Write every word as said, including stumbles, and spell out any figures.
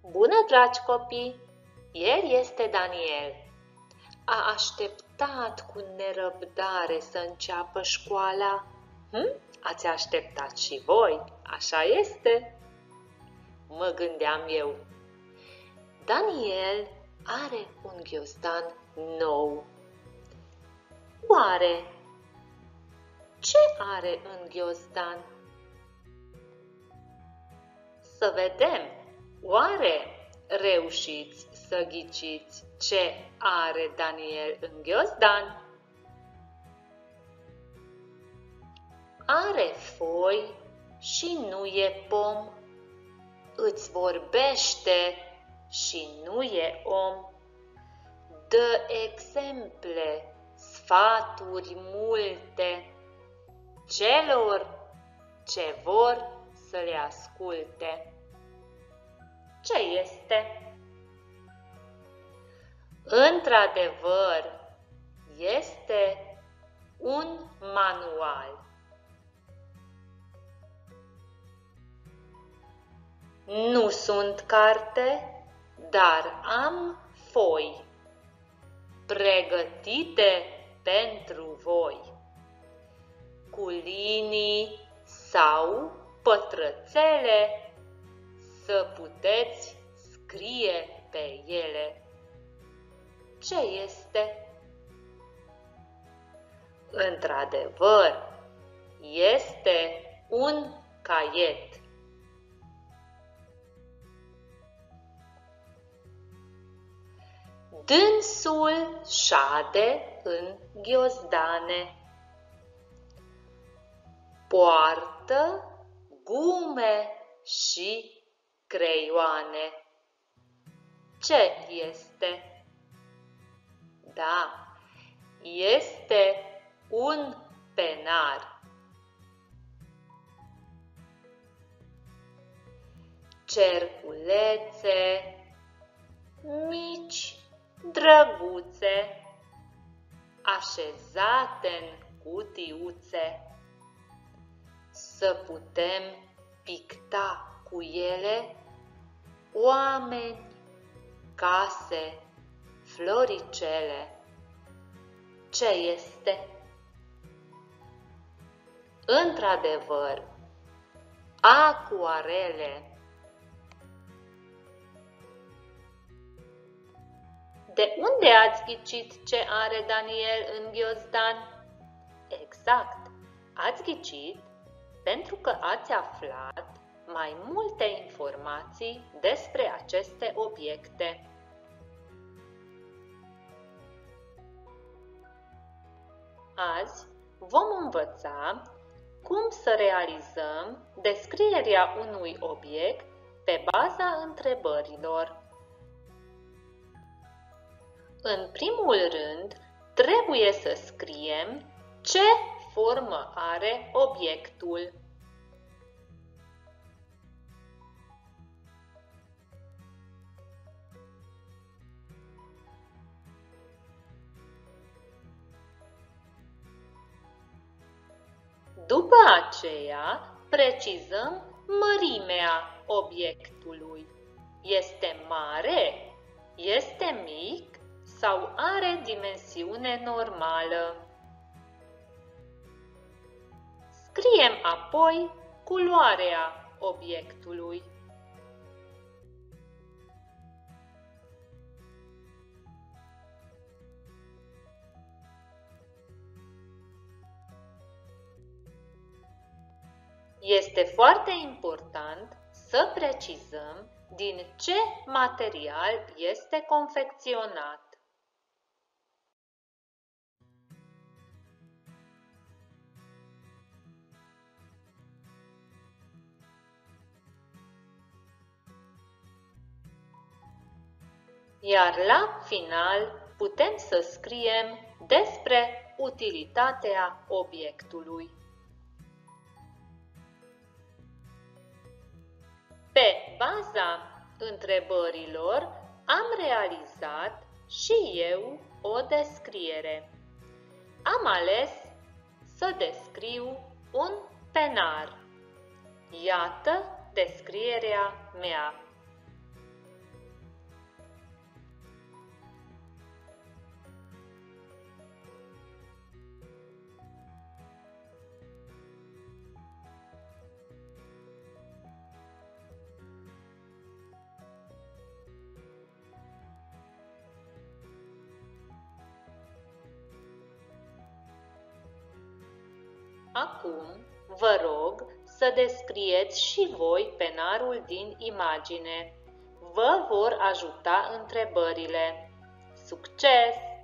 Bună, dragi copii! El este Daniel. A așteptat cu nerăbdare să înceapă școala. Hm? Ați așteptat și voi, așa este? Mă gândeam eu. Daniel are un ghiozdan nou. Oare ce are în ghiozdan? Să vedem! Oare reușiți să ghiciți ce are Daniel în ghiozdan? Are foi și nu e pom, îți vorbește și nu e om, dă exemple, sfaturi multe celor ce vor să le asculte. Ce este? Într-adevăr, este un manual. Nu sunt carte, dar am foi, pregătite pentru voi, cu linii sau pătrățele, să puteți scrie pe ele. Ce este? Într-adevăr, este un caiet. Dânsul șade în ghiozdane, poartă gume și creioane. Ce este? Da, este un penar. Cerculețe mici, drăguțe, așezate în cutiuțe, să putem picta cu ele oameni, case, floricele. Ce este? Într-adevăr, acuarele. De unde ați ghicit ce are Daniel în ghiozdan? Exact, ați ghicit pentru că ați aflat mai multe informații despre aceste obiecte. Azi vom învăța cum să realizăm descrierea unui obiect pe baza întrebărilor. În primul rând, trebuie să scriem ce formă are obiectul. După aceea, precizăm mărimea obiectului. Este mare? Este mic? Sau are dimensiune normală? Scriem apoi culoarea obiectului. Este foarte important să precizăm din ce material este confecționat. Iar la final putem să scriem despre utilitatea obiectului. Pe baza întrebărilor am realizat și eu o descriere. Am ales să descriu un penar. Iată descrierea mea. Acum vă rog să descrieți și voi penarul din imagine. Vă vor ajuta întrebările. Succes!